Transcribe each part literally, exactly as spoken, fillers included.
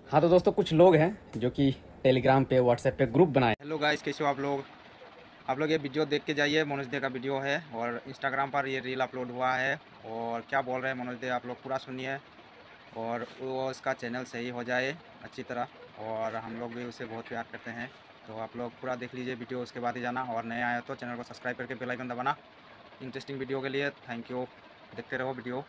हाँ तो दोस्तों कुछ लोग हैं जो कि टेलीग्राम पे व्हाट्सएप पे ग्रुप बनाए। हेलो गाइस, कैसे हो आप लोग आप लोग ये वीडियो देख के जाइए। मनोज दे का वीडियो है और इंस्टाग्राम पर ये रील अपलोड हुआ है। और क्या बोल रहे हैं मनोज दे, आप लोग पूरा सुनिए और वो उसका चैनल सही हो जाए अच्छी तरह। और हम लोग भी उसे बहुत प्यार करते हैं, तो आप लोग पूरा देख लीजिए वीडियो, उसके बाद ही जाना। और नए आए तो चैनल को सब्सक्राइब करके बेल आइकन दबाना इंटरेस्टिंग वीडियो के लिए। थैंक यू, देखते रहो वीडियो।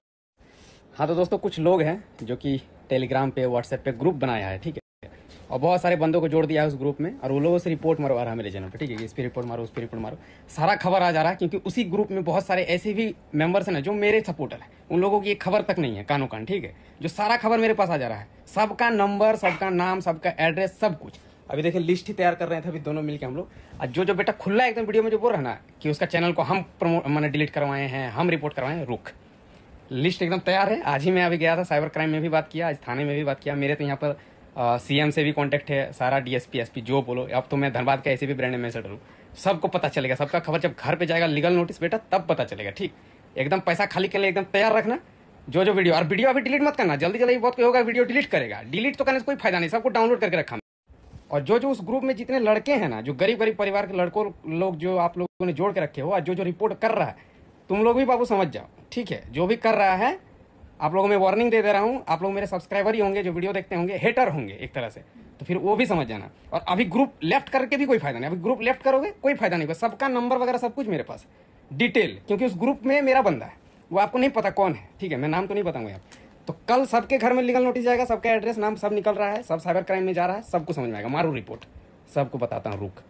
हाँ तो दोस्तों कुछ लोग हैं जो कि टेलीग्राम पे व्हाट्सएप पे ग्रुप बनाया है, ठीक है, और बहुत सारे बंदों को जोड़ दिया है उस ग्रुप में, और वो लोगों से रिपोर्ट मरवा रहा है मेरे चैनल पे, ठीक है, इस पर रिपोर्ट मारो उस पर रिपोर्ट मारो, सारा खबर आ जा रहा है। क्योंकि उसी ग्रुप में बहुत सारे ऐसे भी मेंबर्स हैं ना जो मेरे सपोर्टर हैं, उन लोगों की ये खबर तक नहीं है कानो कान, ठीक है, जो सारा खबर मेरे पास आ जा रहा है, सबका नंबर, सबका नाम, सबका एड्रेस, सब कुछ। अभी देखिए लिस्ट ही तैयार कर रहे थे अभी दोनों मिलकर हम लोग। और जो जो बेटा खुला एकदम वीडियो में जो बोल रहा है ना कि उसका चैनल को हम प्रमोट मैंने डिलीट करवाए हैं, हम रिपोर्ट करवाए हैं, रुक, लिस्ट एकदम तैयार है। आज ही मैं अभी गया था साइबर क्राइम में भी बात किया, आज थाने में भी बात किया। मेरे तो यहाँ पर सीएम से भी कांटेक्ट है, सारा डीएसपी एसपी जो बोलो। अब तो मैं धनबाद का ऐसे भी ब्रांड एम्बेसडर हूँ, सबको पता चलेगा, सबका खबर जब घर पे जाएगा लीगल नोटिस बेटा तब पता चलेगा, ठीक। एकदम पैसा खाली के लिए एकदम तैयार रखना जो जो वीडियो, और वीडियो अभी डिलीट मत करना, जल्दी जल्दी बहुत कोई होगा वीडियो डिलीट करेगा। डिलीट तो करने से कोई फायदा नहीं, सबको डाउनलोड करके रखा। और जो जो उस ग्रुप में जितने लड़के हैं ना, जो गरीब गरीब परिवार के लड़कों लोग जो आप लोगों ने जोड़ के रखे हो, और जो जो रिपोर्ट कर रहा है, तुम लोग भी बाबू समझ जाओ, ठीक है। जो भी कर रहा है आप लोगों में वार्निंग दे दे रहा हूँ, आप लोग मेरे सब्सक्राइबर ही होंगे, जो वीडियो देखते होंगे, हेटर होंगे एक तरह से, तो फिर वो भी समझ जाना। और अभी ग्रुप लेफ्ट करके भी कोई फायदा नहीं, अभी ग्रुप लेफ्ट करोगे कोई फायदा नहीं, बस सबका नंबर वगैरह सब कुछ मेरे पास डिटेल, क्योंकि उस ग्रुप में मेरा बंदा है, वो आपको नहीं पता कौन है, ठीक है, मैं नाम तो नहीं बताऊंगा यार। तो कल सबके घर में लीगल नोटिस जाएगा, सबका एड्रेस नाम सब निकल रहा है, सब साइबर क्राइम में जा रहा है, सबको समझ में आएगा। मारू रिपोर्ट, सबको बताता हूँ, रुक।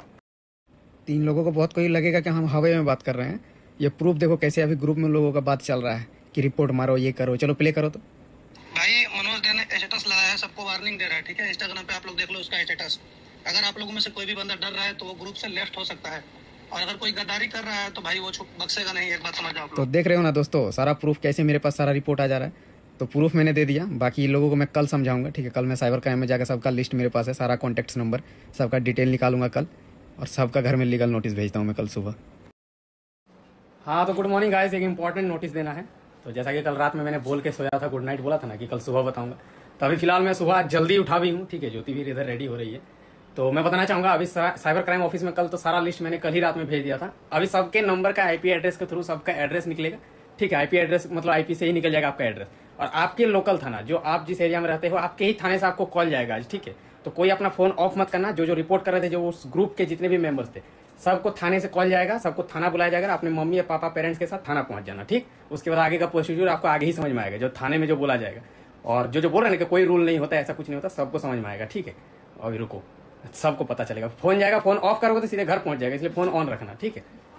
तीन लोगों को बहुत कोई लगेगा कि हम हवा में बात कर रहे हैं, ये प्रूफ देखो कैसे अभी ग्रुप में लोगों का बात चल रहा है कि रिपोर्ट मारो, ये करो। चलो प्ले करो। तो भाई मनोज दे ने स्टेटस लगाया है, सबको वार्निंग दे रहा है, ठीक है। इंस्टाग्राम पे आप लोग देख लो उसका स्टेटस। अगर आप लोगों में से कोई भी बंदा डर रहा है तो वो ग्रुप से लेफ्ट हो सकता है, और अगर कोई गद्दारी कर रहा है तो भाई वो बख्शेगा नहीं, एक बात समझ जाओ आप लोग। तो देख रहे हो ना दोस्तों, सारा प्रूफ कैसे मेरे पास सारा रिपोर्ट आ जा रहा है। तो प्रूफ मैंने दे दिया, बाकी लोगों को मैं कल समझाऊंगा, ठीक है। कल मैं साइबर क्राइम में जाकर सबका लिस्ट मेरे पास है, सारा कॉन्टैक्ट नंबर सबका डिटेल निकालूंगा कल, और सबका घर में लीगल नोटिस भेजता हूँ मैं कल सुबह। हाँ तो गुड मॉर्निंग गाइस, एक इंपॉर्टेंट नोटिस देना है। तो जैसा कि कल रात में मैंने बोल के सोया था, गुड नाइट बोला था ना कि कल सुबह बताऊंगा, तो अभी फिलहाल मैं सुबह जल्दी उठा भी हूँ, ठीक है। ज्योति भी इधर रेडी हो रही है, तो मैं बताना चाहूंगा अभी साइबर क्राइम ऑफिस में कल तो सारा लिस्ट मैंने कल ही रात में भेज दिया था। अभी सबके नंबर का आईपी एड्रेस के थ्रू सबका एड्रेस निकलेगा, ठीक है। आईपी एड्रेस मतलब आईपी से ही निकल जाएगा आपका एड्रेस, और आपके लोकल थाना जो आप जिस एरिया में रहते हो, आपके ही थाने से आपको कॉल जाएगा आज, ठीक है। तो कोई अपना फोन ऑफ मत करना, जो जो रिपोर्ट कर रहे थे, जो उस ग्रुप के जितने भी मेंबर्स थे, सबको थाने से कॉल जाएगा, सबको थाना बुलाया जाएगा, अपने मम्मी या पापा पेरेंट्स के साथ थाना पहुंच जाना, ठीक। उसके बाद आगे का प्रोसीजर आपको आगे ही समझ में आएगा, जो थाने में जो बोला जाएगा। और जो जो बोल रहे हैं कि कोई रूल नहीं होता, ऐसा कुछ नहीं होता, सबको समझ में आएगा, ठीक है। अभी रुको, सबको पता चलेगा, फोन जाएगा, फोन ऑफ करोगे तो सीधे घर पहुंच जाएगा, इसलिए फोन ऑन रखना, ठीक है।